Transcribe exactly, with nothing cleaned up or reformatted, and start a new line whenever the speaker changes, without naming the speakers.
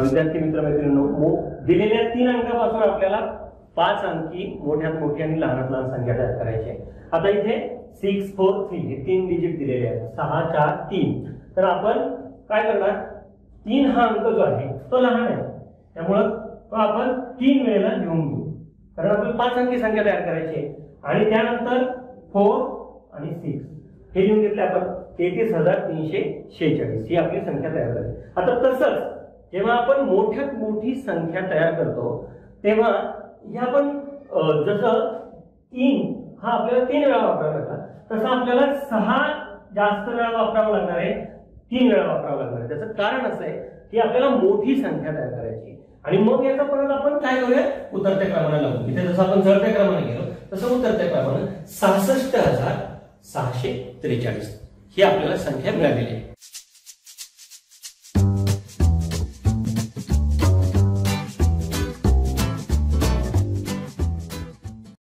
विद्यार्थी मित्र मैत्रिणींनो, दिलेल्या तीन अंकापासून आपल्याला पाच अंकी मोठ्यात मोठी आणि लहानात लहान संख्या तयार करायची आहे। आता इथे सिक्स फोर थ्री हे तीन डिजिट दिलेले आहेत, सहा चार तीन। तर आपण काय करणार, तीन हा अंक जो आहे तो लहान आहे, त्यामुळे तो आपण तीन वेळेला लिहून घेऊ, कारण आपल्याला पाच अंकी संख्या तयार करायची आहे। आणि त्यानंतर फोर आणि सिक्स हे लिहून घेतले आपण, तेहतीस हजार तीनशे शेहेचाळीस ही आपली संख्या तयार झाली। आता तसंच जेव्हा आपण मोठ्यात मोठी संख्या तयार करतो तेव्हा ह्या आपण जसं तीन हा आपल्याला तीन वेळा वापरावा लागला, तसं आपल्याला सहा जास्त वेळा वापरावं लागणार आहे, तीन वेळा वापरावं लागणार आहे। त्याचं कारण असं आहे की आपल्याला मोठी संख्या तयार करायची आणि मग याचा परत आपण काय करूया, उतरत्या क्रमाने लावू। इथे जसं आपण चढत्या क्रमाने गेलो तसं उतरत्या क्रमाने सहासष्ट हजार सहाशे त्रेचाळीस ही आपल्याला संख्या मिळालेली आहे।